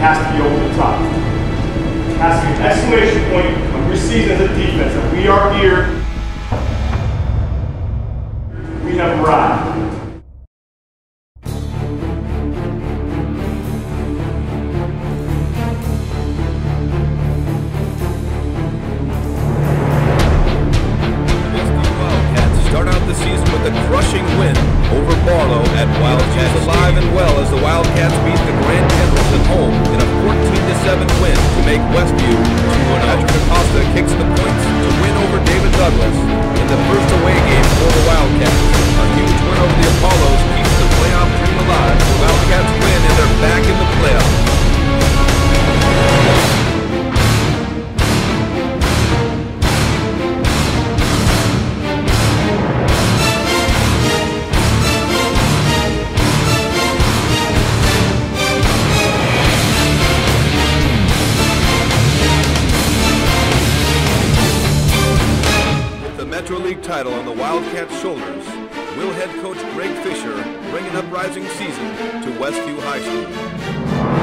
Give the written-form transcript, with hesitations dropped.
has to be over the top. It has to be an exclamation point of your season as a defense. That we are here. We have arrived. Crushing win over Barlow at Wildcats, alive and well as the Wildcats beat the Grand Generals at home in a 14-7 win to make Westview 2-1. Patrick Acosta kicks the points to win over David Douglas in the first away game for the Wildcats. A huge win over the Apollos keeps the playoff dream alive. The Wildcats win and they're back in the playoffs. Metro League title on the Wildcats' shoulders, will head coach Greg Fisher bring an uprising season to Westview High School.